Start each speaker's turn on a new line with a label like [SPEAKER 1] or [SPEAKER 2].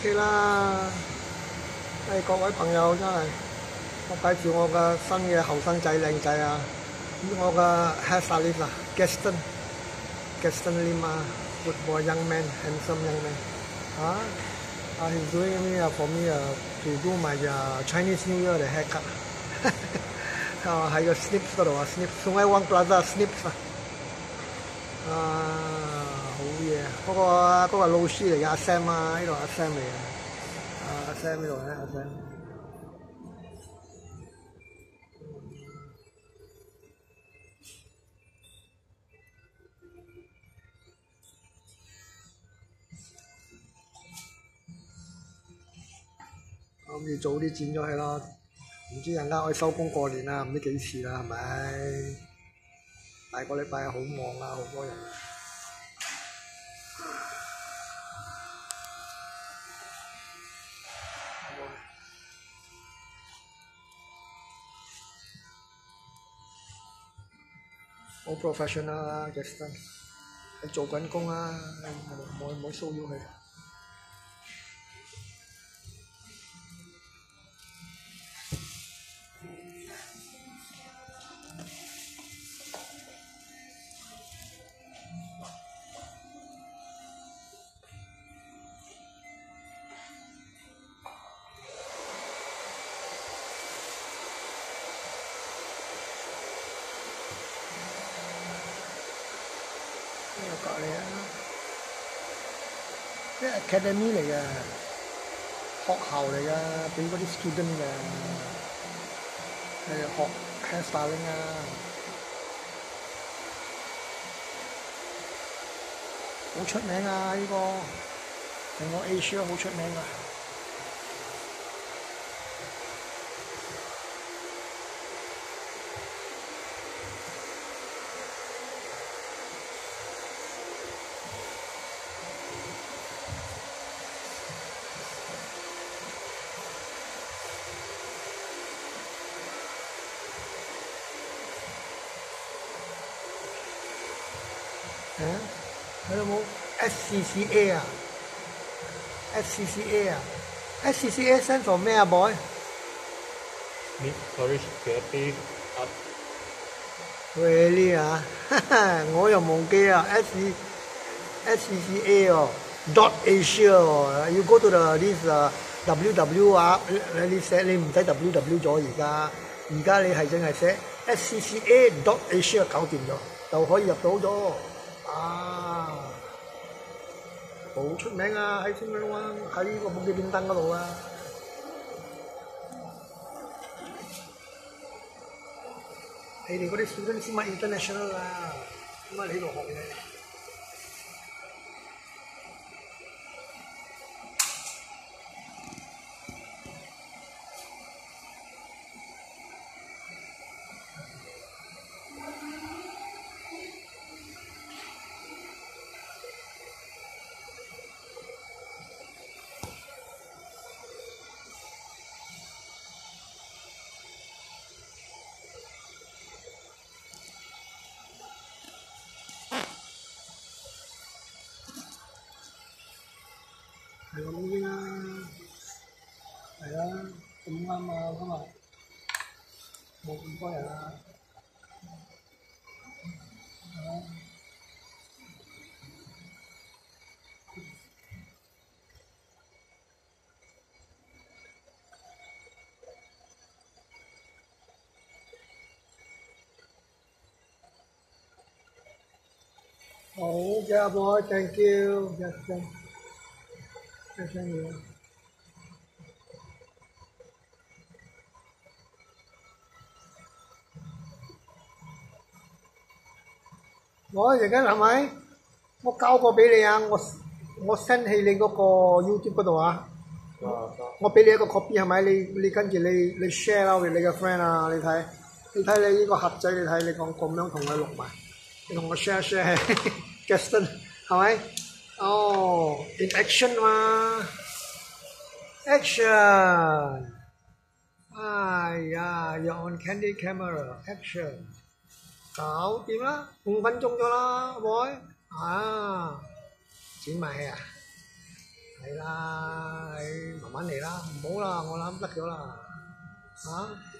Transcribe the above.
[SPEAKER 1] OK 啦，各位朋友真係，我介紹我嘅新嘅後生仔靚仔啊！我嘅 hairstylist 啊，Gaston Lim 啊 ，good boy young man, handsome young man。he's doing me for me to do my Chinese New Year 嘅 haircut。喺個 Snips 嗰度啊 ，Snips 仲喺 Wang Plaza Snips 啊。好嘢！嗰個老師嚟嘅阿 Sam 啊，呢度阿 Sam 嚟嘅，阿 Sam 呢度咧，阿 Sam。我諗住早啲剪咗佢咯，唔知陣間可以收工過年啦，唔知幾時啦，係咪？大個禮拜好忙啊，好多人。好 professional 啦 ，Gaston， 你做緊工啊，唔好騷擾佢。呢個隔離啊，即係 academy 嚟嘅，學校嚟嘅，俾嗰啲 student 嘅，係學 hairstyling 啊，好出名啊！呢個成個 Asia 好出名啊！睇到冇 SCCA 啊 ？SCCA 啊 ？SCCA stand for 咩啊 ，boy？
[SPEAKER 2] Snips Courage Creative Art。
[SPEAKER 1] Really 啊？我又忘記啊 SCCA 哦 ，dot Asia 哦。要 go to the this WW 啊？你寫你唔使 WW 咗而家你係淨係寫 SCCA dot Asia 搞掂咗，就可以入到咗。啊！好出名啊！喺尖沙灣喺呢個冇記點燈嗰度啊！你哋嗰啲 student 先乜 international 啊？點解你呢度學嘢？係咁先啦，係啦，咁啱啊，今日冇咁多人啊，係啦。好嘅阿 boy，thank you，Gaston，Gaston 你。我而家係咪？我交過俾你啊！我 send 去你嗰個 YouTube 嗰度啊！我俾你一個 copy 係咪？你跟住你 share 啦，俾你嘅 friend 啊！你睇你呢個盒仔，你睇你咁樣同佢錄埋，你同我 share Gaston 係咪？哦 ，in action 嘛 ，action！ 哎呀 ，you're on candid camera action！ 搞掂啦，5分鐘咗啦，boy 啊，剪埋啊！ 係啦，你慢慢嚟啦，唔好啦，我諗得咗啦，嚇、啊。